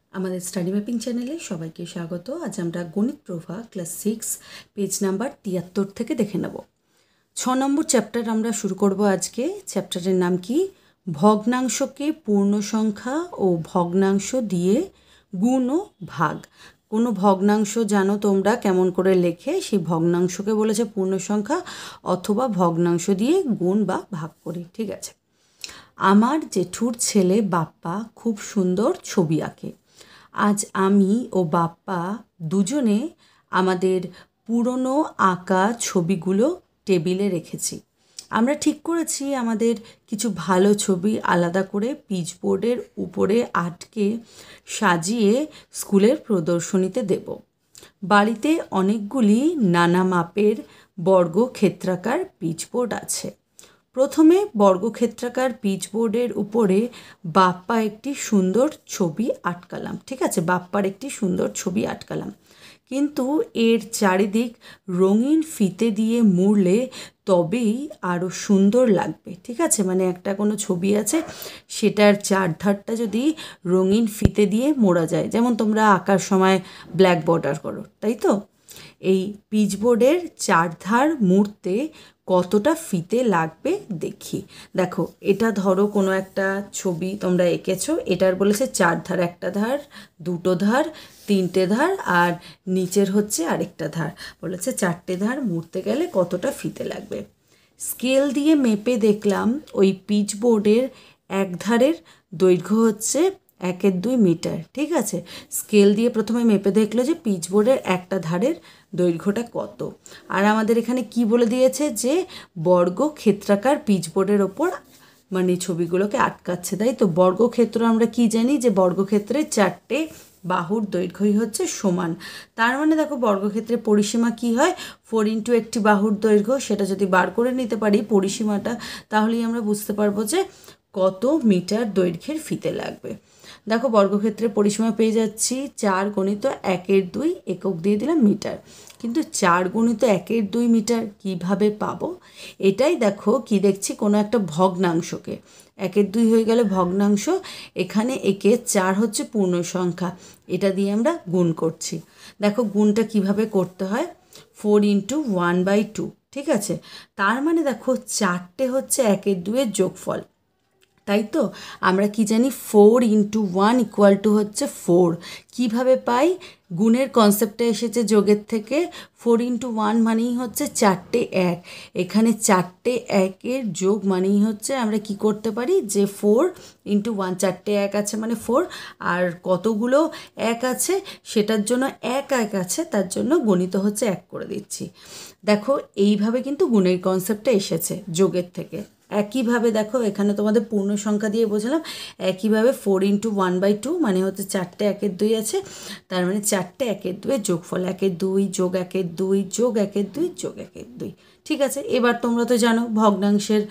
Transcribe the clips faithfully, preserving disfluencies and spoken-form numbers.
আমাদের study mapping চ্যানেলে সবাইকে স্বাগত। আজ আমরা Ganit Prabha class six page number তিয়াত্তর থেকে দেখে নেব। ছ নম্বর চ্যাপ্টার আমরা শুরু করব আজকে। চ্যাপ্টারের নাম কি? ভগ্নাংশকে পূর্ণ সংখ্যা ও ভগ্নাংশ দিয়ে গুণ ও ভাগ। কোনো ভগ্নাংশ জানো তোমরা কেমন করে লেখে? সেই ভগ্নাংশকে বলেছে পূর্ণ সংখ্যা অথবা ভগ্নাংশ দিয়ে গুণ বা ভাগ করি। ঠিক আছে। আমার জেঠুর ছেলে বাপ্পা খুব সুন্দর ছবি আঁকে। আজ আমি ও বাপ্পা দুজনে আমাদের পুরনো আঁকা ছবিগুলো টেবিলে রেখেছি। আমরা ঠিক করেছি আমাদের কিছু ভালো ছবি আলাদা করে পিচবোর্ডের উপরে আটকে সাজিয়ে স্কুলের প্রদর্শনীতে দেব। বাড়িতে অনেকগুলি নানা মাপের বর্গক্ষেত্রাকার পিচবোর্ড আছে। প্রথমে বর্গক্ষেত্রাকার পিচবোর্ডের উপরে বাপ্পা একটি সুন্দর ছবি আটকালাম। ঠিক আছে, বাপ্পার একটি সুন্দর ছবি আটকালাম, কিন্তু এর চারিদিক রঙিন ফিতে দিয়ে মুড়লে তবেই আরও সুন্দর লাগবে। ঠিক আছে, মানে একটা কোনো ছবি আছে, সেটার চারধারটা যদি রঙিন ফিতে দিয়ে মোড়া যায়, যেমন তোমরা আঁকার সময় ব্ল্যাক বর্ডার করো, তাই তো? এই পিচবোর্ডের চারধার মুড়তে কতটা ফিতে লাগবে দেখি। দেখো, এটা ধরো কোনো একটা ছবি তোমরা এঁকেছো, এটার বলেছে চার ধার, একটা ধার, দুটো ধার, তিনটে ধার, আর নিচের হচ্ছে আরেকটা ধার। বলেছে চারটে ধার মুড়তে গেলে কতটা ফিতে লাগবে। স্কেল দিয়ে মেপে দেখলাম ওই পিচবোর্ডের এক ধারের দৈর্ঘ্য হচ্ছে একের দুই মিটার। ঠিক আছে, স্কেল দিয়ে প্রথমে মেপে দেখলো যে পিচবোর্ডের একটা ধারের দৈর্ঘ্যটা কত। আর আমাদের এখানে কি বলে দিয়েছে যে বর্গক্ষেত্রাকার পিচবোর্ডের ওপর মানে ছবিগুলোকে আটকাচ্ছে, তাই তো? বর্গক্ষেত্র আমরা কি জানি যে বর্গক্ষেত্রের চারটে বাহুর দৈর্ঘ্যই হচ্ছে সমান। তার মানে দেখো বর্গক্ষেত্রের পরিসীমা কি হয়? ফোর ইন্টু একটি বাহুর দৈর্ঘ্য, সেটা যদি বার করে নিতে পারি পরিসীমাটা, তাহলেই আমরা বুঝতে পারবো যে কত মিটার দৈর্ঘ্যের ফিতে লাগবে। দেখো বর্গক্ষেত্রের পরিসীমা পেয়ে যাচ্ছি চার গণিত একের দুই, একক দিয়ে দিলাম মিটার। কিন্তু চার গণিত একের দুই মিটার কিভাবে পাবো? এটাই দেখো কি দেখছি, কোনো একটা ভগ্নাংশকে, একের দুই হয়ে গেলে ভগ্নাংশ, এখানে একে চার হচ্ছে পূর্ণ সংখ্যা, এটা দিয়ে আমরা গুণ করছি। দেখো গুণটা কিভাবে করতে হয়, four into one by two. ঠিক আছে, তার মানে দেখো চারটে হচ্ছে একের দুইয়ের যোগফল, তাই তো? আমরা কি জানি, four into one equal to হচ্ছে ফোর। কীভাবে পাই? গুণের কনসেপ্টটা এসেছে যোগের থেকে। ফোর ইন্টু ওয়ান মানেই হচ্ছে চারটে এক, এখানে চারটে একের যোগ মানেই হচ্ছে আমরা কি করতে পারি যে ফোর ইন্টু ওয়ান, চারটে এক আছে মানে ফোর, আর কতগুলো এক আছে সেটার জন্য এক এক আছে, তার জন্য গণিত হচ্ছে এক করে দিচ্ছি। দেখো এইভাবে কিন্তু গুণের কনসেপ্টটা এসেছে যোগের থেকে। একইভাবে দেখো এখানে তোমাদের পূর্ণ সংখ্যা দিয়ে বোঝালাম, একইভাবে four into one by two মানে হচ্ছে চারটে একের দুই আছে, তার মানে চারটে একের দুইয়ের যোগফল, একের দুই যোগ একের দুই যোগ একের দুই যোগ একের দুই। ঠিক আছে, এবার তোমরা তো জানো ভগ্নাংশের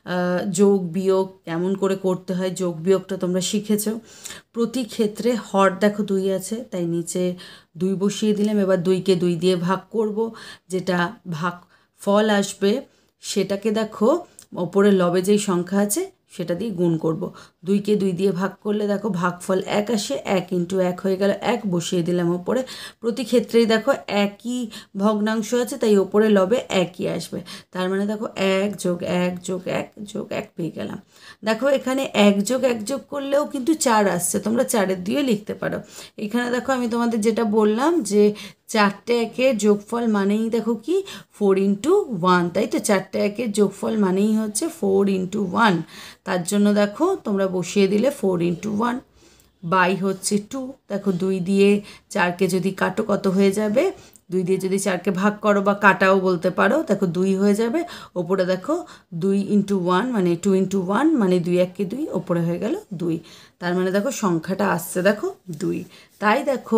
যোগ বিয়োগ কেমন করে করতে হয়, যোগ বিয়োগটা তোমরা শিখেছো। প্রতি ক্ষেত্রে হর দেখো দুই আছে, তাই নিচে দুই বসিয়ে দিলাম। এবার দুইকে দুই দিয়ে ভাগ করব, যেটা ভাগ ফল আসবে সেটাকে দেখো ওপরে লবে যেই সংখ্যা আছে সেটা দিয়ে গুণ করব। দুইকে দুই দিয়ে ভাগ করলে দেখো ভাগফল এক আসে, এক ইন্টু এক হয়ে গেল, এক বসিয়ে দিলাম ওপরে। প্রতি ক্ষেত্রেই দেখো একই ভগ্নাংশ আছে, তাই ওপরে লবে একই আসবে। তার মানে দেখো এক যোগ এক যোগ এক যোগ এক পেয়ে গেলাম। দেখো এখানে এক যোগ এক যোগ করলেও কিন্তু চার আসছে, তোমরা চারের দিয়ে লিখতে পারো। এখানে দেখো আমি তোমাদের যেটা বললাম যে চারটে একের যোগফল মানেই দেখো কি ফোর ইন্টু ওয়ান, তাই তো? চারটে একের যোগফল মানেই হচ্ছে ফোর ইন্টু ওয়ান, তার জন্য দেখো তোমরা বসিয়ে দিলে ফোর ইন্টু ওয়ান বাই হচ্ছে টু। দেখো দুই দিয়ে চারকে যদি কাটো কত হয়ে যাবে, দুই দিয়ে যদি চারকে ভাগ করো বা কাটাও বলতে পারো, দেখো দুই হয়ে যাবে। ওপরে দেখো দুই ইন্টু ওয়ান মানে টু ইন্টু ওয়ান মানে দুই এককে দুই, ওপরে হয়ে গেল দুই। তার মানে দেখো সংখ্যাটা আসছে দেখো দুই। তাই দেখো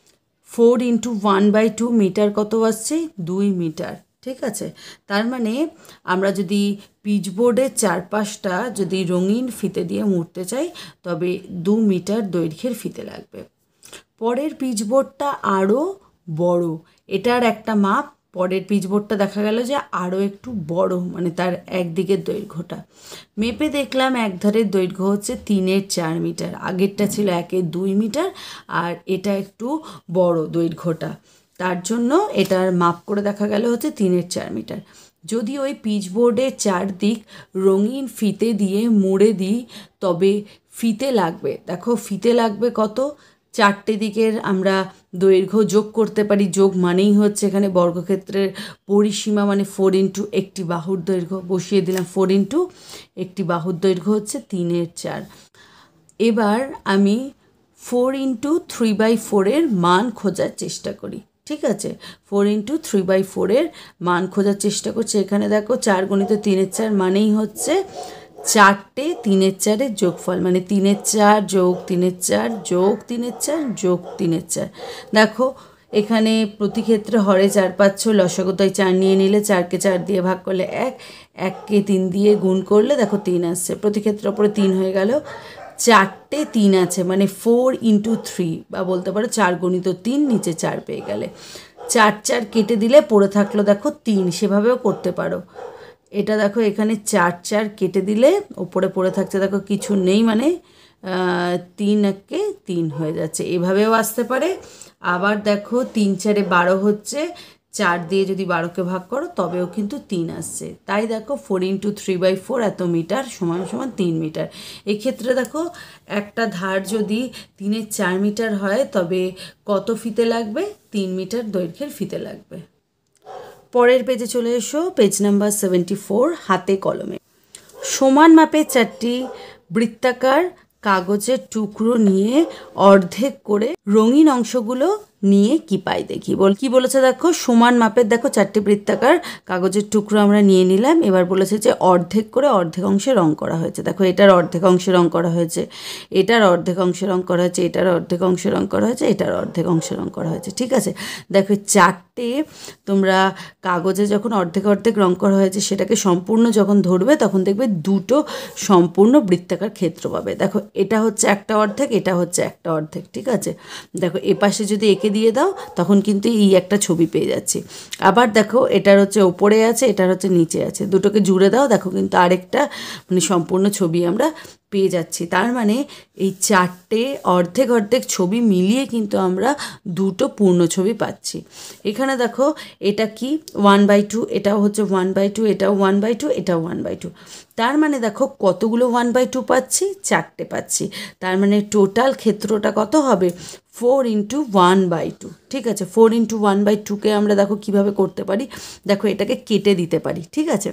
four into one by two metre কত আসছে? দুই মিটার। ঠিক আছে, তার মানে আমরা যদি পিচবোর্ডের চারপাশটা যদি রঙিন ফিতে দিয়ে মুড়তে চাই তবে দু মিটার দৈর্ঘ্যের ফিতে লাগবে। পরের পিচবোর্ডটা আরও বড়, এটার একটা মাপ পরের পিচবোর্ডটা দেখা গেল যে আরও একটু বড়, মানে তার একদিকের দৈর্ঘ্যটা মেপে দেখলাম একধারের দৈর্ঘ্য হচ্ছে তিনের চার মিটার, আগেরটা ছিল একের দুই মিটার, আর এটা একটু বড় দৈর্ঘ্যটা, তার জন্য এটার মাপ করে দেখা গেল হচ্ছে তিনের চার মিটার। যদি ওই পিচবোর্ডের চারদিক রঙিন ফিতে দিয়ে মুড়ে দিই তবে ফিতে লাগবে, দেখো ফিতে লাগবে কত, চারটে দিকের আমরা দৈর্ঘ্য যোগ করতে পারি। যোগ মানেই হচ্ছে এখানে বর্গক্ষেত্রের পরিসীমা, মানে ফোর ইন্টু একটি বাহুর দৈর্ঘ্য বসিয়ে দিলাম, ফোর ইন্টু একটি বাহুর দৈর্ঘ্য হচ্ছে তিনের চার। এবার আমি ফোর ইন্টু থ্রি বাই ফোরের মান খোঁজার চেষ্টা করি, ঠিক আছে। ফোর ইন্টু থ্রি বাই ফোরের মান খোঁজার চেষ্টা করছি। এখানে দেখো চার গণিত তিনের চার মানেই হচ্ছে চারটে তিনের চারের যোগফল, মানে তিনের চার যোগ তিনের চার যোগ তিনের চার যোগ তিনের চার। দেখো এখানে প্রতি ক্ষেত্রে হরে চার পাচ্ছ, লসাগুতায় চার নিয়ে নিলে চারকে চার দিয়ে ভাগ করলে এক, এককে তিন দিয়ে গুণ করলে দেখো তিন আসছে, প্রতি ক্ষেত্রের ওপরে তিন হয়ে গেল। চারটে তিন আছে মানে ফোর ইন্টু থ্রি, বা বলতে পারো চার গণিত তিন, নিচে চার পেয়ে গেলে চার চার কেটে দিলে পড়ে থাকলো দেখো তিন, সেভাবেও করতে পারো। এটা দেখো এখানে চার চার কেটে দিলে ওপরে পড়ে থাকছে দেখো কিছু নেই, মানে তিন একে তিন হয়ে যাচ্ছে, এভাবেও আসতে পারে। আবার দেখো তিন চারে বারো হচ্ছে, চার দিয়ে যদি বারোকে ভাগ করো তবেও কিন্তু তিন আসছে। তাই দেখো four into three by four এত মিটার সমান সমান তিন মিটার। এক্ষেত্রে দেখো একটা ধার যদি তিনের চার মিটার হয় তবে কত ফিতে লাগবে, তিন মিটার দৈর্ঘ্যের ফিতে লাগবে। পরের পেজে চলে এসো, পেজ নাম্বার সেভেন্টি ফোর, হাতে কলমে। সমান মাপের চারটি বৃত্তাকার কাগজের টুকরো নিয়ে অর্ধেক করে রঙিন অংশগুলো নিয়ে কি পাই দেখি। বল কি বলেছে দেখো, সমান মাপের দেখো চারটি বৃত্তাকার কাগজের টুকরো আমরা নিয়ে নিলাম, এবার বলেছে যে অর্ধেক করে অর্ধেক অংশে রং করা হয়েছে। দেখো এটার অর্ধেক অংশে রং করা হয়েছে, এটার অর্ধেক অংশে রং করা হয়েছে, এটার অর্ধেক অংশে রং করা হয়েছে, এটার অর্ধেক অংশে রং করা হয়েছে, ঠিক আছে। দেখো চারটে তোমরা কাগজে যখন অর্ধেক অর্ধেক রং করা হয়েছে সেটাকে সম্পূর্ণ যখন ধরবে তখন দেখবে দুটো সম্পূর্ণ বৃত্তাকার ক্ষেত্র পাবে। দেখো এটা হচ্ছে একটা অর্ধেক, এটা হচ্ছে একটা অর্ধেক, ঠিক আছে। দেখো এপাশে যদি এঁকে দিয়ে দাও তখন কিন্তু এই একটা ছবি পেয়ে যাচ্ছি। আবার দেখো এটার হচ্ছে ওপরে আছে, এটার হচ্ছে নিচে আছে, দুটোকে জুড়ে দাও, দেখো কিন্তু আরেকটা মানে সম্পূর্ণ ছবি আমরা পেয়ে যাচ্ছি। তার মানে এই চারটে অর্ধেক অর্ধেক ছবি মিলিয়ে কিন্তু আমরা দুটো পূর্ণ ছবি পাচ্ছি। এখানে দেখো এটা কি ওয়ান বাই টু, এটাও হচ্ছে ওয়ান বাই টু, এটাও ওয়ান বাই টু, এটাও ওয়ান বাই টু। তার মানে দেখো কতগুলো ওয়ান বাই টু পাচ্ছি, চারটে পাচ্ছি। তার মানে টোটাল ক্ষেত্রটা কত হবে, four into one by two, ঠিক আছে। ফোর ইন্টু ওয়ান বাই টুকে আমরা দেখো কীভাবে করতে পারি, দেখো এটাকে কেটে দিতে পারি, ঠিক আছে।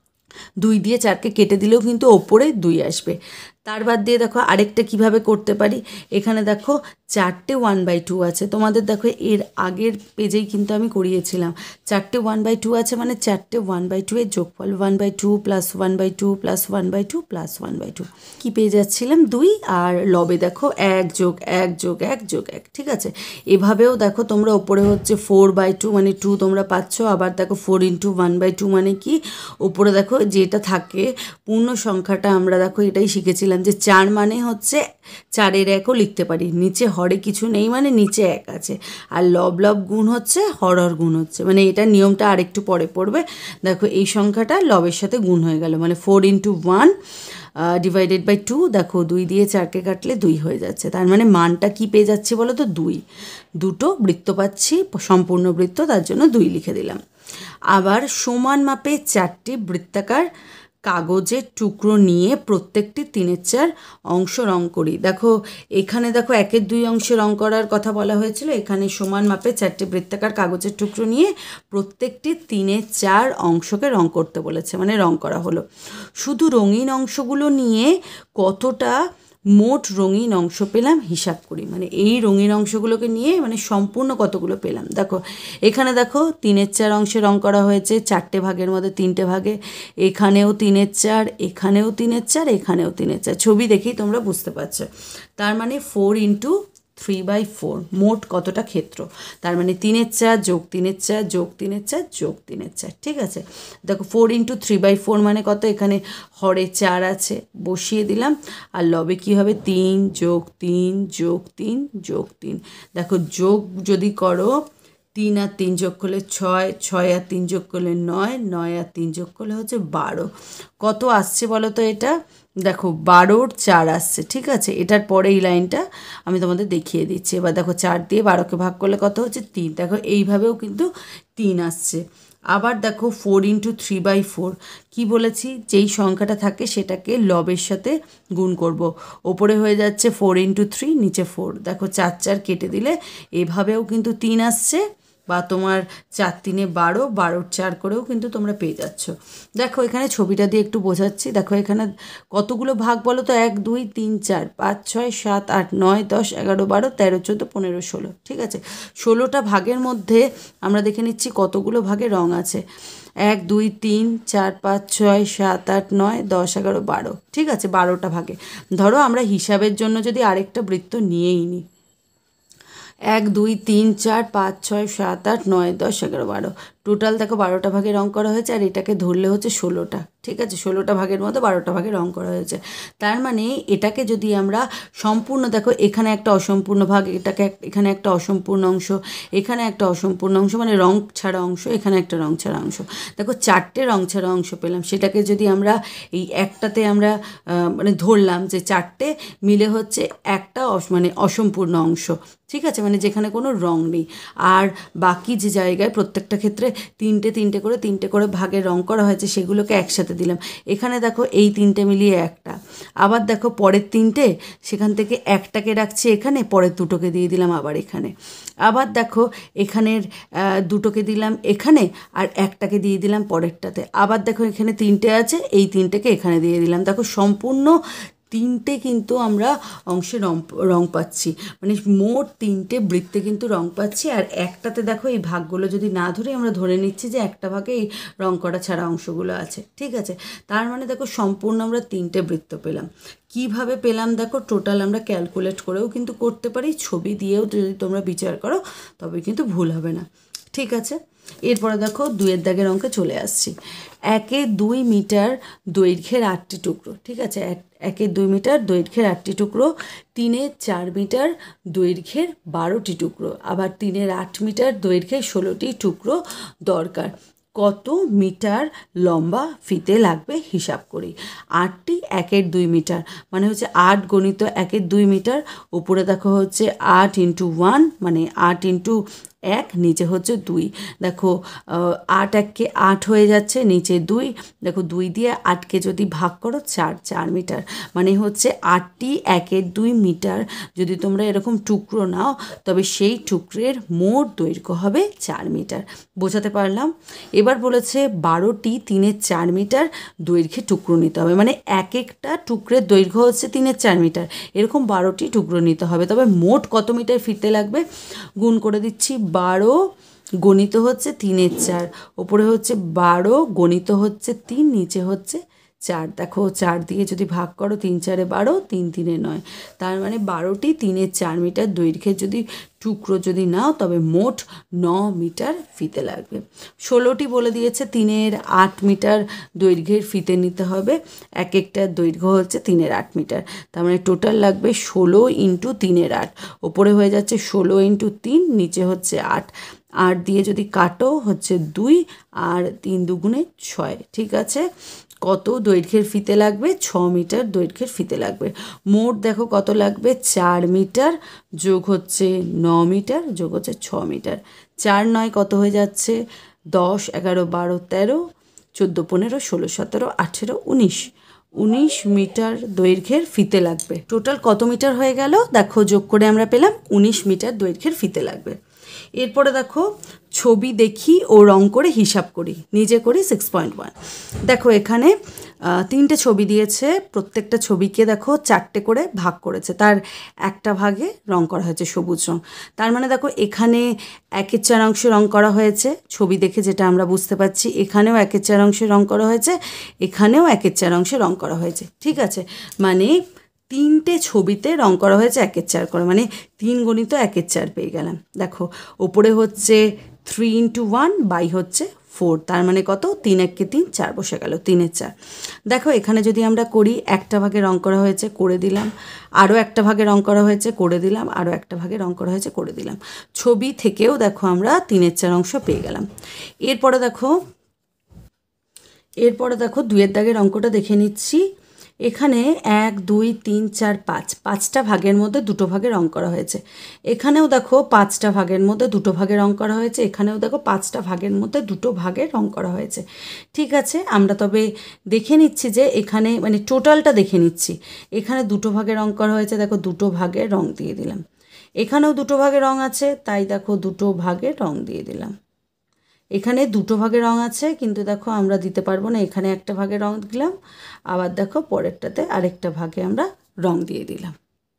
দুই দিয়ে চারকে কেটে দিলেও কিন্তু ওপরে দুই আসবে। তার বাদ দিয়ে দেখো আরেকটা কিভাবে করতে পারি, এখানে দেখো চারটে ওয়ান বাই টু আছে, তোমাদের দেখো এর আগের পেজেই কিন্তু আমি করিয়েছিলাম। চারটে ওয়ান বাই টু আছে মানে চারটে ওয়ান বাই টু এর যোগফল, one by two plus one by two plus one by two plus one by two, কী পেয়ে যাচ্ছিলাম দুই, আর লবে দেখো এক যোগ এক যোগ এক যোগ এক, ঠিক আছে। এভাবেও দেখো তোমরা ওপরে হচ্ছে ফোর বাই টু মানে টু তোমরা পাচ্ছ, আবার দেখো four into one by two মানে কি, ওপরে দেখো যেটা থাকে পূর্ণ সংখ্যাটা আমরা দেখো এটাই শিখেছিলাম যে চার মানে হচ্ছে চারের একও লিখতে পারি, নিচে হরে কিছু নেই মানে নিচে এক আছে, আর লব লব গুণ হচ্ছে হর হর গুণ হচ্ছে, মানে এটা নিয়মটা আরেকটু পরে পড়বে। দেখো এই সংখ্যাটা লবের সাথে গুণ হয়ে গেল, মানে four into one divided by two, দেখো দুই দিয়ে চারকে কাটলে দুই হয়ে যাচ্ছে। তার মানে মানটা কি পেয়ে যাচ্ছি বলো তো, দুই। দুটো বৃত্ত পাচ্ছি, সম্পূর্ণ বৃত্ত, তার জন্য দুই লিখে দিলাম। আবার সমান মাপে চারটি বৃত্তাকার কাগজের টুকরো নিয়ে প্রত্যেকটি তিনের চার অংশ রং করি। দেখো এখানে দেখো একের দুই অংশে রং করার কথা বলা হয়েছিল, এখানে সমান মাপে চারটি বৃত্তাকার কাগজের টুকরো নিয়ে প্রত্যেকটি তিনের চার অংশকে রং করতে বলেছে, মানে রং করা হলো। শুধু রঙিন অংশগুলো নিয়ে কতটা মোট রঙিন অংশ পেলাম হিসাব করি, মানে এই রঙিন অংশগুলোকে নিয়ে মানে সম্পূর্ণ কতগুলো পেলাম। দেখো এখানে দেখো তিনের চার অংশে রং করা হয়েছে, চারটে ভাগের মধ্যে তিনটে ভাগে, এখানেও তিনের চার, এখানেও তিনের চার, এখানেও তিনের চার, ছবি দেখেই তোমরা বুঝতে পারছো। তার মানে four into three by four মোট কতটা ক্ষেত্র, তার মানে তিনের চার যোগ তিনের চার যোগ তিনের চার যোগ তিনের চার, ঠিক আছে। দেখো four into three by four মানে কত, এখানে হরে চার আছে বসিয়ে দিলাম, আর লবে কী হবে তিন যোগ তিন যোগ তিন যোগ তিন। দেখো যোগ যদি করো তিন আর তিন যোগ করলে ছয়, ছয় আর তিন যোগ করলে নয়, নয় আর তিন যোগ করলে হচ্ছে বারো। কত আসছে বলো তো এটা? দেখো বারোর চার আসছে, ঠিক আছে। এটার পরে এই লাইনটা আমি তোমাদের দেখিয়ে দিচ্ছি। এবার দেখো চার দিয়ে বারোকে ভাগ করলে কত হচ্ছে? তিন। দেখো এইভাবেও কিন্তু তিন আসছে। আবার দেখো four into three by four, কী বলেছি? যেই সংখ্যাটা থাকে সেটাকে লবের সাথে গুণ করব। ওপরে হয়ে যাচ্ছে ফোর ইন্টু থ্রি, নিচে ফোর। দেখো চার চার কেটে দিলে এভাবেও কিন্তু তিন আসছে, বা তোমার চার তিনে বারো, বারোর চার করেও কিন্তু তোমরা পেয়ে যাচ্ছ। দেখো এখানে ছবিটা দিয়ে একটু বোঝাচ্ছি। দেখো এখানে কতগুলো ভাগ বলো তো? এক দুই তিন চার পাঁচ ছয় সাত আট নয় দশ এগারো বারো তেরো চোদ্দো পনেরো ষোলো, ঠিক আছে। ষোলোটা ভাগের মধ্যে আমরা দেখে নিচ্ছি কতগুলো ভাগে রং আছে। এক দুই তিন চার পাঁচ ছয় সাত আট নয় দশ এগারো বারো, ঠিক আছে, বারোটা ভাগে। ধরো আমরা হিসাবের জন্য যদি আরেকটা বৃত্ত নিয়েই নিই, এক দুই তিন চার পাঁচ ছয় সাত আট নয় দশ এগারো বারো, টোটাল দেখো বারোটা ভাগে রং করা হয়েছে। আর এটাকে ধরলে হচ্ছে ষোলোটা, ঠিক আছে। ষোলোটা ভাগের মধ্যে বারোটা ভাগে রং করা হয়েছে। তার মানে এটাকে যদি আমরা সম্পূর্ণ, দেখো এখানে একটা অসম্পূর্ণ ভাগ, এটাকে এখানে একটা অসম্পূর্ণ অংশ, এখানে একটা অসম্পূর্ণ অংশ, মানে রং ছাড়া অংশ, এখানে একটা রং ছাড়া অংশ। দেখো চারটে রং ছাড়া অংশ পেলাম। সেটাকে যদি আমরা এই একটাতে আমরা মানে ধরলাম যে চারটে মিলে হচ্ছে একটা মানে অসম্পূর্ণ অংশ, ঠিক আছে, মানে যেখানে কোনো রং নেই। আর বাকি যে জায়গায় প্রত্যেকটা ক্ষেত্রে তিনটে তিনটে করে তিনটে করে ভাগে রং করা হয়েছে সেগুলোকে একসাথে দিলাম। এখানে দেখো এই তিনটে মিলিয়ে একটা, আবার দেখো পরের তিনটে, সেখান থেকে একটাকে রাখছি এখানে, পরের দুটোকে দিয়ে দিলাম আবার এখানে। আবার দেখো এখানের দুটোকে দিলাম এখানে, আর একটাকে দিয়ে দিলাম পরেরটাতে। আবার দেখো এখানে তিনটে আছে, এই তিনটেকে এখানে দিয়ে দিলাম। দেখো সম্পূর্ণ তিনটে কিন্তু আমরা অংশে রং রং পাচ্ছি, মানে মোট তিনটে বৃত্তে কিন্তু রং পাচ্ছি। আর একটাতে দেখো এই ভাগগুলো যদি না ধরে আমরা ধরে নিচ্ছি যে একটা ভাগে এই রং করা ছাড়া অংশগুলো আছে, ঠিক আছে। তার মানে দেখো সম্পূর্ণ আমরা তিনটে বৃত্ত পেলাম। কিভাবে পেলাম দেখো, টোটাল আমরা ক্যালকুলেট করেও কিন্তু করতে পারি, ছবি দিয়েও যদি তোমরা বিচার করো তবে কিন্তু ভুল হবে না, ঠিক আছে। এরপরে দেখো দুইয়ের দাগের অঙ্কে চলে আসছি। একে দুই মিটার দৈর্ঘ্যের আটটি টুকরো, ঠিক আছে। একে দুই মিটার দৈর্ঘ্যের আটটি টুকরো, তিনের চার মিটার দৈর্ঘ্যের বারোটি টুকরো, আবার তিনের আট মিটার দৈর্ঘ্যের ষোলোটি টুকরো দরকার। কত মিটার লম্বা ফিতে লাগবে হিসাব করি। আটটি একের দুই মিটার, মানে হচ্ছে আট গণিত একের দুই মিটার। উপরে দেখো হচ্ছে আট ইন্টু ওয়ান, মানে আট ইন্টু এক, নিচে হচ্ছে দুই। দেখো আট এককে আট হয়ে যাচ্ছে, নিচে দুই। দেখো দুই দিয়ে আটকে যদি ভাগ করো চার, চার মিটার, মানে হচ্ছে আটটি একের দুই মিটার যদি তোমরা এরকম টুকরো নাও তবে সেই টুকরের মোট দৈর্ঘ্য হবে চার মিটার। বোঝাতে পারলাম? এবার বলেছে বারোটি তিনের চার মিটার দৈর্ঘ্যে টুকরো নিতে হবে, মানে এক একটা টুকরের দৈর্ঘ্য হচ্ছে তিনের চার মিটার, এরকম বারোটি টুকরো নিতে হবে। তবে মোট কত মিটার ফিতে লাগবে গুণ করে দিচ্ছি। বারো গণিত হচ্ছে তিনের চার, ওপরে হচ্ছে বারো গণিত হচ্ছে তিন, নিচে হচ্ছে চার। দেখো চার দিয়ে যদি ভাগ করো, তিন চারে বারো, তিন তিনে নয়, তার মানে বারোটি তিনের চার মিটার দৈর্ঘ্যের যদি টুকরো যদি নাও তবে মোট ন মিটার ফিতে লাগবে। ষোলোটি বলে দিয়েছে তিনের আট মিটার দৈর্ঘ্যের ফিতে নিতে হবে, এক একটার দৈর্ঘ্য হচ্ছে তিনের আট মিটার, তার মানে টোটাল লাগবে ষোলো ইন্টু তিনের আট। ওপরে হয়ে যাচ্ছে ষোলো ইন্টু তিন, নিচে হচ্ছে আট। আট দিয়ে যদি কাটো হচ্ছে দুই, আর তিন দুগুণে ছয়, ঠিক আছে। কত দৈর্ঘ্যের ফিতে লাগবে? ছ মিটার দৈর্ঘ্যের ফিতে লাগবে। মোট দেখো কত লাগবে, চার মিটার যোগ হচ্ছে ন মিটার যোগ হচ্ছে ছ মিটার। চার নয় কত হয়ে যাচ্ছে? দশ এগারো বারো তেরো চোদ্দো পনেরো ষোলো সতেরো আঠেরো উনিশ, উনিশ মিটার দৈর্ঘ্যের ফিতে লাগবে। টোটাল কত মিটার হয়ে গেল দেখো, যোগ করে আমরা পেলাম উনিশ মিটার দৈর্ঘ্যের ফিতে লাগবে। এরপরে দেখো ছবি দেখি ও রং করে হিসাব করি, নিজে করি সিক্স পয়েন্ট ওয়ান। দেখো এখানে তিনটে ছবি দিয়েছে, প্রত্যেকটা ছবিকে দেখো চারটে করে ভাগ করেছে, তার একটা ভাগে রং করা হয়েছে সবুজ রং। তার মানে দেখো এখানে একের চার অংশে রং করা হয়েছে, ছবি দেখে যেটা আমরা বুঝতে পারছি। এখানেও একের চার অংশে রং করা হয়েছে, এখানেও একের চার অংশে রং করা হয়েছে, ঠিক আছে। মানে তিনটে ছবিতে রং করা হয়েছে একের চার করে, মানে তিন গণিত একের চার পেয়ে গেলাম। দেখো ওপরে হচ্ছে থ্রি ইন্টু ওয়ান বাই হচ্ছে ফোর, তার মানে কত, তিন এককে তিন, চার বসে গেল, তিনের চার। দেখো এখানে যদি আমরা করি, একটা ভাগে রং করা হয়েছে, করে দিলাম, আরও একটা ভাগে রং করা হয়েছে, করে দিলাম, আরও একটা ভাগে রং করা হয়েছে, করে দিলাম। ছবি থেকেও দেখো আমরা তিনের চার অংশ পেয়ে গেলাম। এরপরে দেখো এরপরে দেখো দুইয়ের দাগের অঙ্কটা দেখে নিচ্ছি। এখানে এক দুই তিন চার পাঁচ, পাঁচটা ভাগের মধ্যে দুটো ভাগে রং করা হয়েছে। এখানেও দেখো পাঁচটা ভাগের মধ্যে দুটো ভাগে রং করা হয়েছে, এখানেও দেখো পাঁচটা ভাগের মধ্যে দুটো ভাগে রং করা হয়েছে। ঠিক আছে, আমরা তবে দেখে নিচ্ছি যে এখানে মানে টোটালটা দেখে নিচ্ছি। এখানে দুটো ভাগে রং করা হয়েছে, দেখো দুটো ভাগে রং দিয়ে দিলাম। এখানেও দুটো ভাগে রং আছে, তাই দেখো দুটো ভাগে রং দিয়ে দিলাম। এখানে দুটো ভাগে রং আছে, কিন্তু দেখো আমরা দিতে পারবো না, এখানে একটা ভাগে রং দিলাম, আবার দেখো পরেরটাতে আরেকটা ভাগে আমরা রং দিয়ে দিলাম।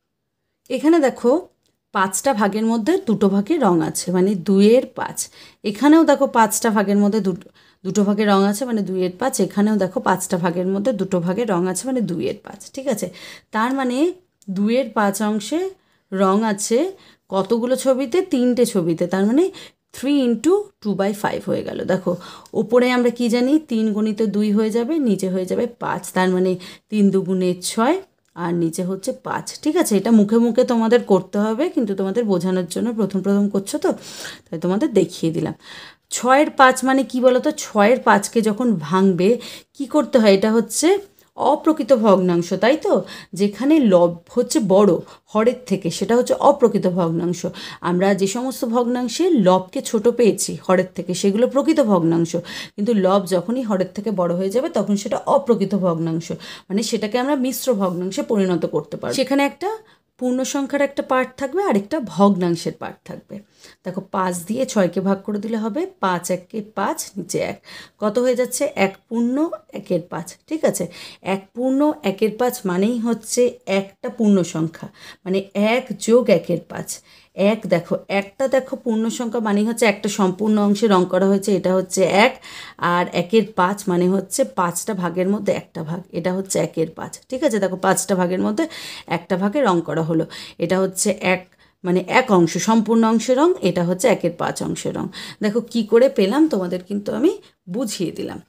এখানে দেখো পাঁচটা ভাগের মধ্যে দুটো ভাগে রং আছে, মানে দুইয়ের পাঁচ। এখানেও দেখো পাঁচটা ভাগের মধ্যে দুটো দুটো ভাগে রং আছে, মানে দুইয়ের পাঁচ। এখানেও দেখো পাঁচটা ভাগের মধ্যে দুটো ভাগে রং আছে, মানে দুইয়ের পাঁচ। ঠিক আছে, তার মানে দুইয়ের পাঁচ অংশে রং আছে কতগুলো ছবিতে, তিনটে ছবিতে, তার মানে three into two by five হয়ে গেল। দেখো ওপরে আমরা কি জানি, তিন গণিত দুই হয়ে যাবে, নিচে হয়ে যাবে পাঁচ, তার মানে তিন দুগুণে ছয়, আর নিচে হচ্ছে পাঁচ। ঠিক আছে, এটা মুখে মুখে তোমাদের করতে হবে, কিন্তু তোমাদের বোঝানোর জন্য প্রথম প্রথম করছো তো, তাই তোমাদের দেখিয়ে দিলাম। ছয়ের পাঁচ মানে কি বলো তো, ছয়ের পাঁচকে যখন ভাঙবে কি করতে হয়, এটা হচ্ছে অপ্রকৃত ভগ্নাংশ, তাই তো, যেখানে লব হচ্ছে বড় হরের থেকে, সেটা হচ্ছে অপ্রকৃত ভগ্নাংশ। আমরা যে সমস্ত ভগ্নাংশে লবকে ছোট পেয়েছি হরের থেকে, সেগুলো প্রকৃত ভগ্নাংশ, কিন্তু লব যখনই হরের থেকে বড় হয়ে যাবে তখন সেটা অপ্রকৃত ভগ্নাংশ, মানে সেটাকে আমরা মিশ্র ভগ্নাংশে পরিণত করতে পারব। সেখানে একটা পূর্ণ সংখ্যার একটা পার্ট থাকবে আর একটা ভগ্নাংশের পার্ট থাকবে। দেখো পাঁচ দিয়ে ছয়কে ভাগ করে দিলে হবে পাঁচ একে পাঁচ, নিচে এক, কত হয়ে যাচ্ছে, এক পূর্ণ একের পাঁচ। ঠিক আছে, এক পূর্ণ একের পাঁচ মানেই হচ্ছে একটা পূর্ণ সংখ্যা, মানে এক যোগ একের পাঁচ। এক দেখো একটা দেখো পূর্ণ সংখ্যা মানে হচ্ছে একটা সম্পূর্ণ অংশে রং করা হয়েছে, এটা হচ্ছে এক, আর একের পাঁচ মানে হচ্ছে পাঁচটা ভাগের মধ্যে একটা ভাগ, এটা হচ্ছে একের পাঁচ। ঠিক আছে, দেখো পাঁচটা ভাগের মধ্যে একটা ভাগে রং করা হলো, এটা হচ্ছে এক মানে এক অংশ, সম্পূর্ণ অংশের রং, এটা হচ্ছে একের পাঁচ অংশের রং। দেখো কি করে পেলাম তোমাদের কিন্তু আমি বুঝিয়ে দিলাম।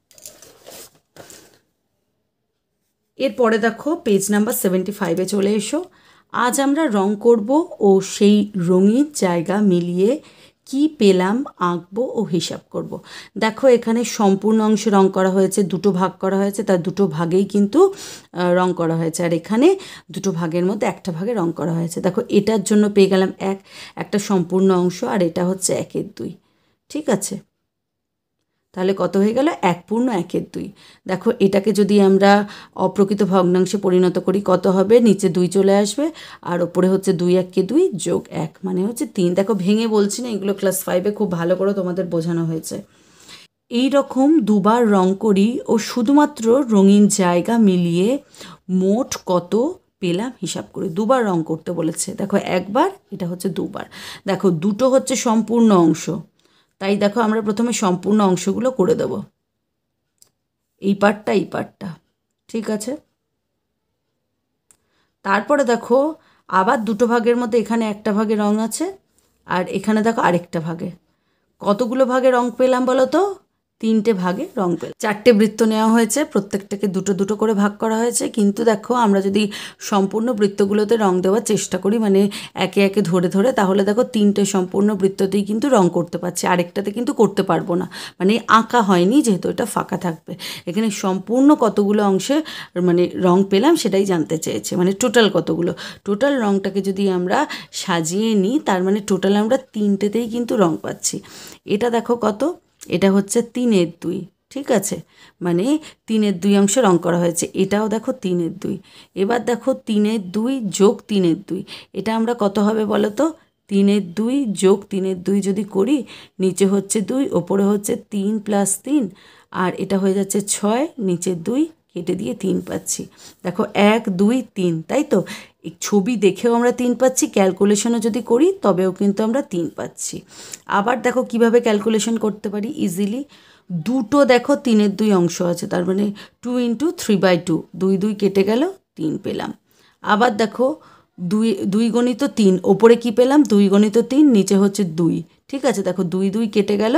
এরপরে দেখো পেজ নাম্বার সেভেন্টি ফাইভে চলে এসো। আজ আমরা রং করব ও সেই রঙিন জায়গা মিলিয়ে কি পেলাম আঁকবো ও হিসাব করব। দেখো এখানে সম্পূর্ণ অংশে রং করা হয়েছে, দুটো ভাগ করা হয়েছে, তার দুটো ভাগেই কিন্তু রং করা হয়েছে, আর এখানে দুটো ভাগের মধ্যে একটা ভাগে রং করা হয়েছে। দেখো এটার জন্য পেয়ে গেলাম এক, একটা সম্পূর্ণ অংশ, আর এটা হচ্ছে একের দুই। ঠিক আছে, তাহলে কত হয়ে গেল, এক পূর্ণ একের দুই। দেখো এটাকে যদি আমরা অপ্রকৃত ভগ্নাংশে পরিণত করি কত হবে, নিচে দুই চলে আসবে, আর ওপরে হচ্ছে দুই এককে দুই যোগ এক মানে হচ্ছে তিন। দেখো ভেঙে বলছি না, এগুলো ক্লাস ফাইভে খুব ভালো করে তোমাদের বোঝানো হয়েছে। এই রকম দুবার রং করি ও শুধুমাত্র রঙিন জায়গা মিলিয়ে মোট কত পেলাম হিসাব করি। দুবার রং করতে বলেছে, দেখো একবার, এটা হচ্ছে দুবার। দেখো দুটো হচ্ছে সম্পূর্ণ অংশ, তাই দেখো আমরা প্রথমে সম্পূর্ণ অংশগুলো করে দেব, এই পার্টটা এই পার্টটা। ঠিক আছে, তারপরে দেখো আবার দুটো ভাগের মধ্যে এখানে একটা ভাগে রং আছে, আর এখানে দেখো আরেকটা ভাগে। কতগুলো ভাগে রং পেলাম বলো তো, তিনটে ভাগে রং পেলাম। চারটে বৃত্ত নেওয়া হয়েছে, প্রত্যেকটাকে দুটো দুটো করে ভাগ করা হয়েছে, কিন্তু দেখো আমরা যদি সম্পূর্ণ বৃত্তগুলোতে রং দেওয়ার চেষ্টা করি, মানে একে একে ধরে ধরে, তাহলে দেখো তিনটে সম্পূর্ণ বৃত্ততেই কিন্তু রং করতে পারছি, আরেকটাতে কিন্তু করতে পারবো না, মানে আঁকা হয়নি যেহেতু এটা ফাঁকা থাকবে। এখানে সম্পূর্ণ কতগুলো অংশে মানে রং পেলাম সেটাই জানতে চেয়েছে, মানে টোটাল কতগুলো। টোটাল রংটাকে যদি আমরা সাজিয়ে নিই, তার মানে টোটাল আমরা তিনটেতেই কিন্তু রং পাচ্ছি। এটা দেখো কত, এটা হচ্ছে তিনের দুই। ঠিক আছে, মানে তিনের দুই অংশ রং করা হয়েছে, এটাও দেখো তিনের দুই। এবার দেখো তিনের দুই যোগ তিনের দুই, এটা আমরা কত হবে বলো তো, তিনের দুই যোগ তিনের দুই যদি করি, নিচে হচ্ছে দুই, ওপরে হচ্ছে তিন প্লাস তিন, আর এটা হয়ে যাচ্ছে ছয়, নিচে দুই কেটে দিয়ে তিন পাচ্ছি। দেখো এক দুই তিন, তাই তো, এই ছবি দেখেও আমরা তিন পাচ্ছি, ক্যালকুলেশনও যদি করি তবেও কিন্তু আমরা তিন পাচ্ছি। আবার দেখো কিভাবে ক্যালকুলেশন করতে পারি ইজিলি, দুটো দেখো তিনের দুই অংশ আছে, তার মানে two into three by two, দুই দুই কেটে গেল, তিন পেলাম। আবার দেখো দুই দুই গণিত তিন, ওপরে কি পেলাম, দুই গণিত তিন, নিচে হচ্ছে দুই। ঠিক আছে, দেখো দুই দুই কেটে গেল,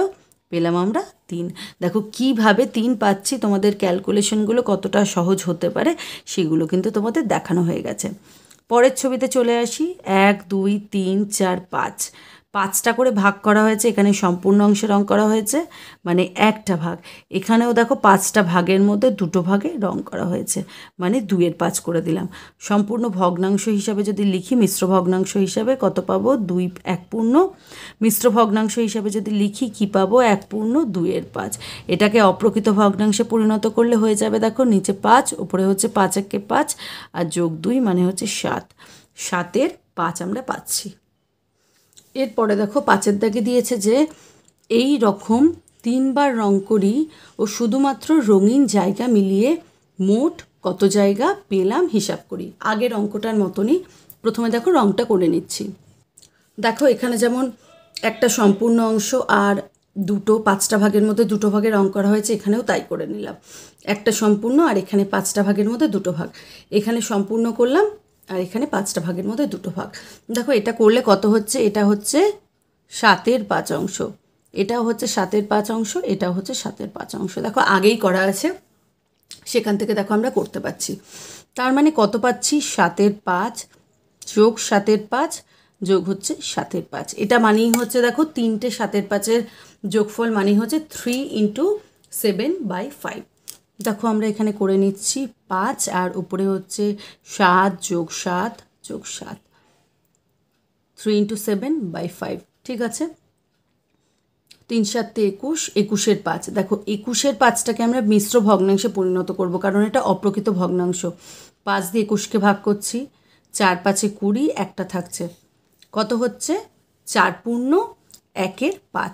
পেলাম আমরা তিন। দেখো কিভাবে তিন পাচ্ছি, তোমাদের ক্যালকুলেশনগুলো কতটা সহজ হতে পারে সেগুলো কিন্তু তোমাদের দেখানো হয়ে গেছে। পরের ছবিতে চলে আসি। এক দুই তিন চার পাঁচ, পাঁচটা করে ভাগ করা হয়েছে, এখানে সম্পূর্ণ অংশে রং করা হয়েছে মানে একটা ভাগ। এখানেও দেখো পাঁচটা ভাগের মধ্যে দুটো ভাগে রং করা হয়েছে মানে দুইয়ের পাঁচ করে দিলাম। সম্পূর্ণ ভগ্নাংশ হিসাবে যদি লিখি, মিশ্র ভগ্নাংশ হিসাবে কত পাবো, দুই এক পূর্ণ। মিশ্র ভগ্নাংশ হিসাবে যদি লিখি কি পাবো, এক পূর্ণ দুইয়ের পাঁচ। এটাকে অপ্রকৃত ভগ্নাংশে পরিণত করলে হয়ে যাবে, দেখো নিচে পাঁচ, উপরে হচ্ছে পাঁচ একে পাঁচ আর যোগ দুই মানে হচ্ছে সাত। সাতের পাঁচ আমরা পাচ্ছি। এরপরে দেখো পাঁচের দাগে দিয়েছে যে এই রকম তিনবার রং করি ও শুধুমাত্র রঙিন জায়গা মিলিয়ে মোট কত জায়গা পেলাম হিসাব করি। আগের অঙ্কটার মতনই প্রথমে দেখো রংটা করে নিচ্ছি। দেখো এখানে যেমন একটা সম্পূর্ণ অংশ আর দুটো পাঁচটা ভাগের মধ্যে দুটো ভাগে রং করা হয়েছে, এখানেও তাই করে নিলাম। একটা সম্পূর্ণ আর এখানে পাঁচটা ভাগের মধ্যে দুটো ভাগ, এখানে সম্পূর্ণ করলাম আর এখানে পাঁচটা ভাগের মধ্যে দুটো ভাগ। দেখো এটা করলে কত হচ্ছে, এটা হচ্ছে সাতের পাঁচ অংশ, এটাও হচ্ছে সাতের পাঁচ অংশ, এটাও হচ্ছে সাতের পাঁচ অংশ। দেখো আগেই করা আছে, সেখান থেকে দেখো আমরা করতে পারছি। তার মানে কত পাচ্ছি, সাতের পাঁচ যোগ সাতের পাঁচ যোগ হচ্ছে সাতের পাঁচ। এটা মানেই হচ্ছে দেখো তিনটে সাতের পাঁচের যোগফল মানেই হচ্ছে three into seven by five. দেখো আমরা এখানে করে নিচ্ছি পাঁচ আর উপরে হচ্ছে সাত যোগ সাত যোগ সাত, three into seven by five. ঠিক আছে, তিন সাতে একুশ, একুশের পাঁচ। দেখো একুশের পাঁচটাকে আমরা মিশ্র ভগ্নাংশে পরিণত করব কারণ এটা অপ্রকৃত ভগ্নাংশ। পাঁচ দিয়ে একুশকে ভাগ করছি, চার পাঁচে কুড়ি, একটা থাকছে, কত হচ্ছে চার পূর্ণ একের পাঁচ।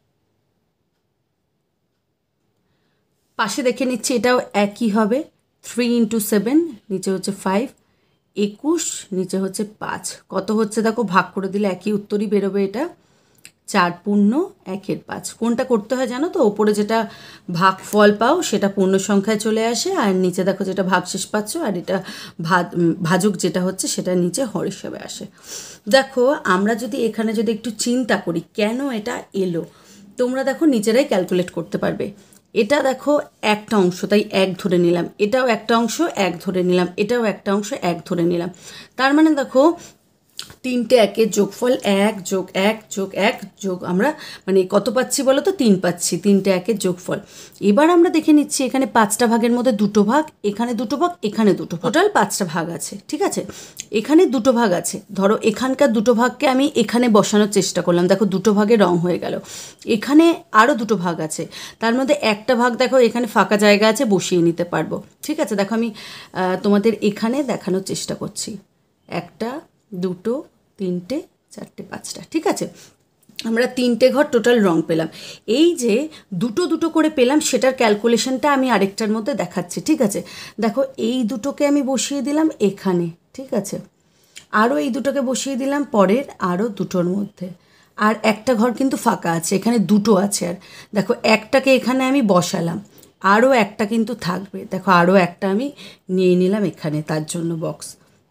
পাশে দেখে নিচ্ছি এটাও একই হবে, থ্রি ইন্টু সেভেন, নিচে হচ্ছে ফাইভ, একুশ নিচে হচ্ছে পাঁচ, কত হচ্ছে দেখো ভাগ করে দিলে একই উত্তরই বেরোবে। এটা চার পূর্ণ একের পাঁচ। কোনটা করতে হয় জানো তো, ওপরে যেটা ভাগ ফল পাও সেটা পূর্ণ সংখ্যায় চলে আসে আর নিচে দেখো যেটা ভাগশেষ পাচ্ছ আর এটা ভাজক যেটা হচ্ছে সেটা নিচে হর হিসাবে আসে। দেখো আমরা যদি এখানে যদি একটু চিন্তা করি কেন এটা এলো, তোমরা দেখো নিজেরাই ক্যালকুলেট করতে পারবে। এটা দেখো একটা অংশ তাই এক ধরে নিলাম, এটাও একটা অংশ এক ধরে নিলাম, এটাও একটা অংশ এক ধরে নিলাম। তার মানে দেখো তিনটে একের যোগফল এক যোগ এক যোগ এক যোগ আমরা মানে কত পাচ্ছি বলো তো, তিন পাচ্ছি, তিনটে একের যোগফল। এবার আমরা দেখে নিচ্ছি এখানে পাঁচটা ভাগের মধ্যে দুটো ভাগ, এখানে দুটো ভাগ, এখানে দুটো ভাগ, টোটাল পাঁচটা ভাগ আছে। ঠিক আছে, এখানে দুটো ভাগ আছে, ধরো এখানকার দুটো ভাগকে আমি এখানে বসানোর চেষ্টা করলাম, দেখো দুটো ভাগে রং হয়ে গেল। এখানে আরও দুটো ভাগ আছে, তার মধ্যে একটা ভাগ দেখো এখানে ফাঁকা জায়গা আছে, বসিয়ে নিতে পারবো। ঠিক আছে, দেখো আমি তোমাদের এখানে দেখানোর চেষ্টা করছি, একটা দুটো তিনটে চারটে পাঁচটা। ঠিক আছে, আমরা তিনটে ঘর টোটাল রং পেলাম। এই যে দুটো দুটো করে পেলাম সেটার ক্যালকুলেশনটা আমি আরেকটার মধ্যে দেখাচ্ছি। ঠিক আছে, দেখো এই দুটোকে আমি বসিয়ে দিলাম এখানে, ঠিক আছে, আরও এই দুটোকে বসিয়ে দিলাম পরের আরও দুটোর মধ্যে, আর একটা ঘর কিন্তু ফাঁকা আছে, এখানে দুটো আছে, আর দেখো একটাকে এখানে আমি বসালাম, আরও একটা কিন্তু থাকবে, দেখো আরও একটা আমি নিয়ে নিলাম এখানে, তার জন্য বক্স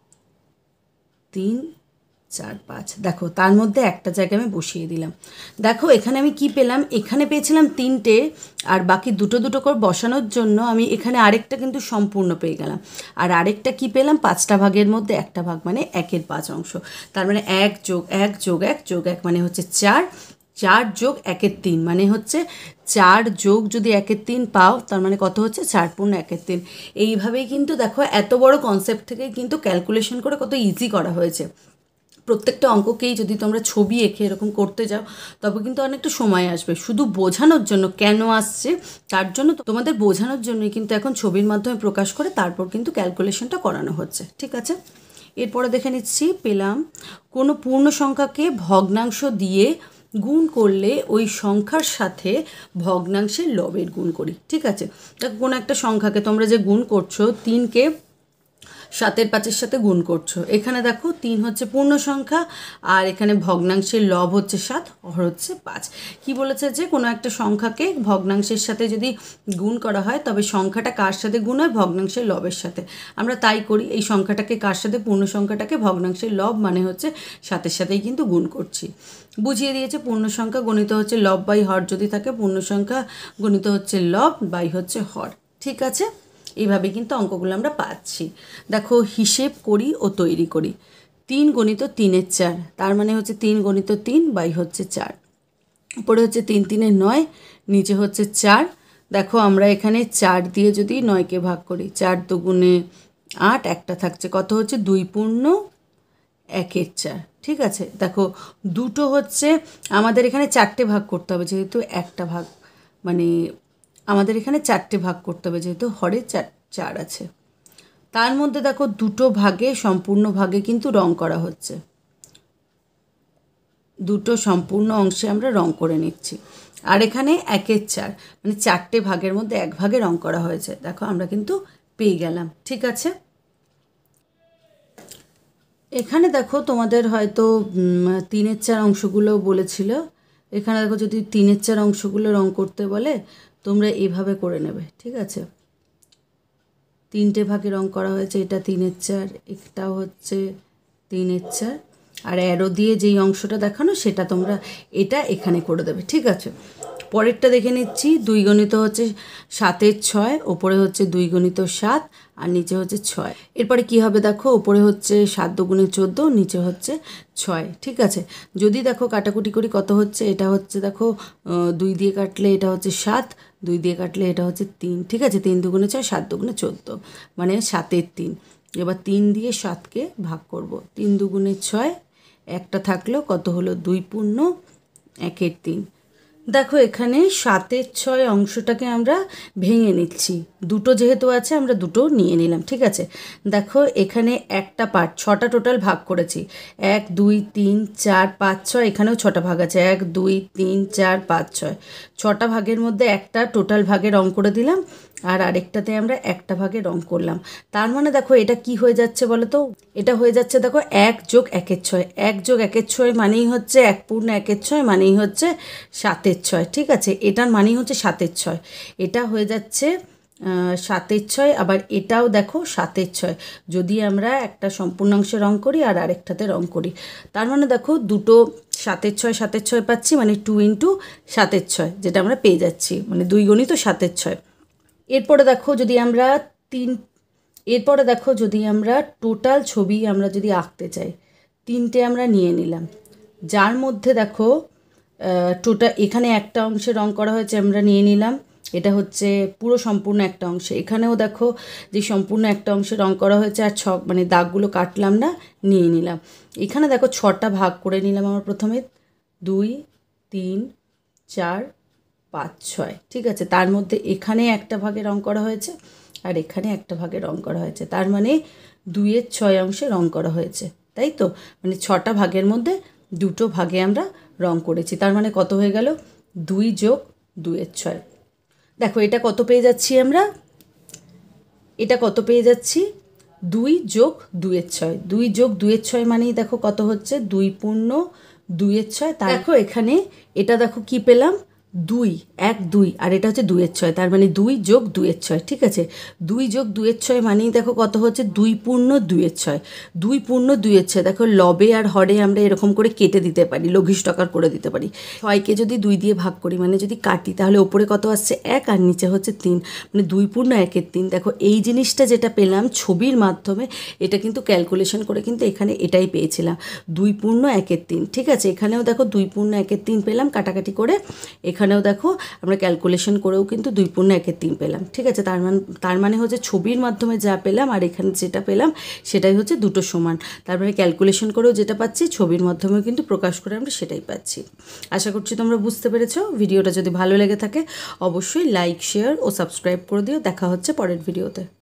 তিন চার পাঁচ, দেখো তার মধ্যে একটা জায়গায় আমি বসিয়ে দিলাম। দেখো এখানে আমি কি পেলাম, এখানে পেয়েছিলাম তিনটে আর বাকি দুটো দুটো করে বসানোর জন্য আমি এখানে আরেকটা কিন্তু সম্পূর্ণ পেয়ে গেলাম, আর আরেকটা কি পেলাম, পাঁচটা ভাগের মধ্যে একটা ভাগ মানে একের পাঁচ অংশ। তার মানে এক যোগ এক যোগ এক যোগ এক মানে হচ্ছে চার, চার যোগ একের তিন মানে হচ্ছে চার যোগ যদি একের তিন পাও তার মানে কত হচ্ছে চার পূর্ণ একের তিন। এইভাবেই কিন্তু দেখো এত বড় কনসেপ্ট থেকে কিন্তু ক্যালকুলেশন করে কত ইজি করা হয়েছে। প্রত্যেকটা অঙ্ককেই যদি তোমরা ছবি এঁকে এরকম করতে যাও তবে কিন্তু অনেকটা সময় আসবে। শুধু বোঝানোর জন্য কেন আসছে তার জন্য, তোমাদের বোঝানোর জন্যই কিন্তু এখন ছবির মাধ্যমে প্রকাশ করে তারপর কিন্তু ক্যালকুলেশনটা করানো হচ্ছে। ঠিক আছে, এরপরে দেখে নিচ্ছি পেলাম কোনো পূর্ণ সংখ্যাকে ভগ্নাংশ দিয়ে গুণ করলে ওই সংখ্যার সাথে ভগ্নাংশের লবের গুণ করি। ঠিক আছে, দেখো কোনো একটা সংখ্যাকে তোমরা যে গুণ করছো, তিনকে সাতের পাঁচের সাথে গুণ করছো। এখানে দেখো তিন হচ্ছে পূর্ণ সংখ্যা আর এখানে ভগ্নাংশের লব হচ্ছে সাত, হর হচ্ছে পাঁচ। কি বলেছে যে কোনো একটা সংখ্যাকে ভগ্নাংশের সাথে যদি গুণ করা হয় তবে সংখ্যাটা কার সাথে গুণ হয়? ভগ্নাংশের লবের সাথে। আমরা তাই করি, এই সংখ্যাটাকে কার সাথে? পূর্ণ সংখ্যাটাকে ভগ্নাংশের লব মানে হচ্ছে সাতের সাথেই কিন্তু গুণ করছি। বুঝিয়ে দিয়েছে পূর্ণ সংখ্যা গণিত হচ্ছে লব বাই হর যদি থাকে, পূর্ণ সংখ্যা গণিত হচ্ছে লব বাই হচ্ছে হর। ঠিক আছে, এইভাবে কিন্তু অঙ্কগুলো আমরা পাচ্ছি। দেখো হিসেব করি ও তৈরি করি। তিন গণিত তিনের চার, তার মানে হচ্ছে তিন গণিত তিন বাই হচ্ছে চার। উপরে হচ্ছে তিন তিনে নয়, নিচে হচ্ছে চার। দেখো আমরা এখানে চার দিয়ে যদি নয়কে ভাগ করি, চার দুগুণে আট, একটা থাকছে, কত হচ্ছে? দুই পূর্ণ একের চার। ঠিক আছে, দেখো দুটো হচ্ছে আমাদের এখানে চারটে ভাগ করতে হবে, যেহেতু একটা ভাগ মানে আমাদের এখানে চারটে ভাগ করতে হবে, যেহেতু হরে চার চার আছে। তার মধ্যে দেখো দুটো ভাগে, সম্পূর্ণ ভাগে কিন্তু রং করা হচ্ছে, দুটো সম্পূর্ণ অংশে আমরা রং করে নিচ্ছি। আর এখানে একের চার মানে চারটে ভাগের মধ্যে এক ভাগে রং করা হয়েছে। দেখো আমরা কিন্তু পেয়ে গেলাম। ঠিক আছে, এখানে দেখো তোমাদের হয়তো তিনের চার অংশগুলো বলেছিল, এখানে দেখো যদি তিনের চার অংশগুলো রং করতে বলে তোমরা এইভাবে করে নেবে। ঠিক আছে, তিনটে ভাগে রং করা হয়েছে, এটা তিনের চার, এটাও হচ্ছে তিনের চার, আর অ্যারো দিয়ে যেই অংশটা দেখানো সেটা তোমরা এটা এখানে করে দেবে। ঠিক আছে, পরেরটা দেখে নিচ্ছি। দুই গণিত হচ্ছে সাতের ছয়, ওপরে হচ্ছে দুই গণিত সাত আর নিচে হচ্ছে ছয়। এরপরে কি হবে দেখো, ওপরে হচ্ছে সাত দুগুণে চোদ্দো, নিচে হচ্ছে ছয়। ঠিক আছে, যদি দেখো কাটাকুটি করি কত হচ্ছে, এটা হচ্ছে দেখো দুই দিয়ে কাটলে এটা হচ্ছে সাত, দুই দিয়ে কাটলে এটা হচ্ছে তিন। ঠিক আছে, তিন দুগুণে ছয়, সাত দুগুণে চোদ্দো, মানে সাতের তিন। এবার তিন দিয়ে সাতকে ভাগ করব, তিন দুগুণে ছয়, একটা থাকলো, কত হলো? দুই পূর্ণ একের তিন। দেখো এখানে সাতের ছয় অংশটাকে আমরা ভেঙে নিচ্ছি, দুটো যেহেতু আছে আমরা দুটো নিয়ে নিলাম। ঠিক আছে, দেখো এখানে একটা পার্ট, ছটা টোটাল ভাগ করেছি, এক দুই তিন চার পাঁচ ছয়, এখানেও ছটা ভাগ আছে, এক দুই তিন চার পাঁচ ছয়, ছটা ভাগের মধ্যে একটা টোটাল ভাগে রং করে দিলাম আর আরেকটাতে আমরা একটা ভাগে রং করলাম। তার মানে দেখো এটা কি হয়ে যাচ্ছে বলো তো, এটা হয়ে যাচ্ছে দেখো এক যোগ একের ছয়, এক যোগ একের ছয় মানেই হচ্ছে এক পূর্ণ একের ছয় মানেই হচ্ছে সাতের ছয়। ঠিক আছে, এটার মানেই হচ্ছে সাতের ছয়, এটা হয়ে যাচ্ছে সাতের ছয়, আবার এটাও দেখো সাতের ছয়, যদি আমরা একটা সম্পূর্ণাংশে রং করি আর আরেকটাতে রং করি। তার মানে দেখো দুটো সাতের ছয় সাতের ছয় পাচ্ছি, মানে টু ইন্টু সাতের ছয়, যেটা আমরা পেয়ে যাচ্ছি, মানে দুই গণিত সাতের ছয়। এরপরে দেখো যদি আমরা তিন এরপরে দেখো যদি আমরা টোটাল ছবি আমরা যদি আঁকতে চাই, তিনটে আমরা নিয়ে নিলাম, যার মধ্যে দেখো টোটাল এখানে একটা অংশে রং করা হয়েছে আমরা নিয়ে নিলাম, এটা হচ্ছে পুরো সম্পূর্ণ একটা অংশে, এখানেও দেখো যে সম্পূর্ণ একটা অংশে রং করা হয়েছে আর ছক মানে দাগগুলো কাটলাম না, নিয়ে নিলাম। এখানে দেখো ছটা ভাগ করে নিলাম আমরা, প্রথমে দুই তিন চার পাঁচ ছয়। ঠিক আছে, তার মধ্যে এখানে একটা ভাগে রং করা হয়েছে আর এখানে একটা ভাগে রং করা হয়েছে, তার মানে দুইয়ের ছয় অংশে রং করা হয়েছে, তাই তো, মানে ছটা ভাগের মধ্যে দুটো ভাগে আমরা রং করেছি, তার মানে কত হয়ে গেল? দুই যোগ দুইয়ের ছয়। দেখো এটা কত পেয়ে যাচ্ছি আমরা, এটা কত পেয়ে যাচ্ছি? দুই যোগ দুইয়ের ছয়, দুই যোগ দুইয়ের ছয় মানেই দেখো কত হচ্ছে? দুই পূর্ণ দুইয়ের ছয়। দেখো এখানে এটা দেখো কি পেলাম? দুই, এক দুই, আর এটা হচ্ছে দুইয়ের ছয়, তার মানে দুই যোগ দুইয়ের ছয়। ঠিক আছে, দুই যোগ দুইয়ের ছয় মানেই দেখো কত হচ্ছে? দুই পূর্ণ দুইয়ের ছয়, দুই পূর্ণ দুইয়ের ছয়। দেখো লবে আর হরে আমরা এরকম করে কেটে দিতে পারি, লঘিষ্ঠকার করে দিতে পারি। ছয়কে যদি দুই দিয়ে ভাগ করি মানে যদি কাটি, তাহলে ওপরে কত আসছে? এক, আর নিচে হচ্ছে তিন, মানে দুই পূর্ণ একের তিন। দেখো এই জিনিসটা যেটা পেলাম ছবির মাধ্যমে, এটা কিন্তু ক্যালকুলেশন করে কিন্তু এখানে এটাই পেয়েছিলাম, দুই পূর্ণ একের তিন। ঠিক আছে, এখানেও দেখো দুই পূর্ণ একের তিন পেলাম কাটাকাটি করে, এখানেও দেখো আমরা ক্যালকুলেশন করেও কিন্তু দুই পূর্ণ একের তিন পেলাম। ঠিক আছে, তার মানে তার মানে হচ্ছে ছবির মাধ্যমে যা পেলাম আর এখানে যেটা পেলাম সেটাই হচ্ছে দুটো সমান, তার মানে ক্যালকুলেশন করেও যেটা পাচ্ছি ছবির মাধ্যমেও কিন্তু প্রকাশ করে আমরা সেটাই পাচ্ছি। আশা করছি তোমরা বুঝতে পেরেছো। ভিডিওটা যদি ভালো লেগে থাকে অবশ্যই লাইক শেয়ার ও সাবস্ক্রাইব করে দিও। দেখা হচ্ছে পরের ভিডিওতে।